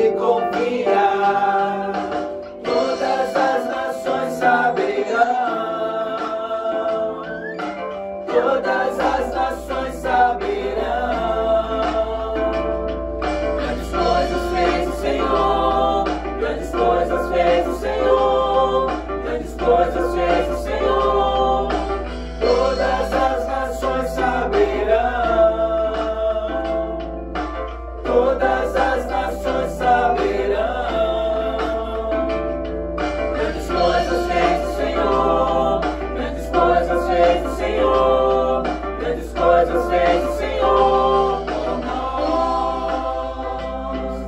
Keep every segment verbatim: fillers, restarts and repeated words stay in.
confiar. Todas as nações saberão, todas as nações saberão. Grandes coisas fez o Senhor, grandes coisas fez o Senhor, grandes coisas fez o Senhor. Todas as nações saberão, todas as nações saberão. Grandes coisas fez o Senhor, grandes coisas fez o Senhor, grandes coisas fez o Senhor por nós.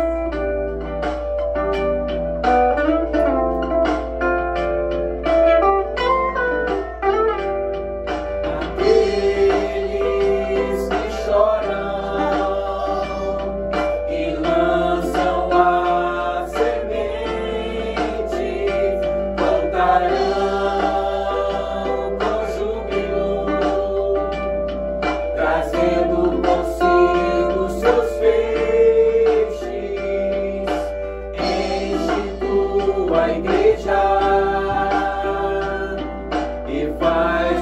Aqueles que choram e lançam a semente voltarão com júbilo, trazendo consigo seus feixes. Enche tua igreja e faz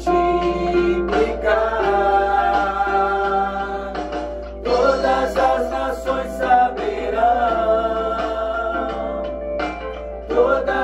multiplicar. Todas as nações saberão, todas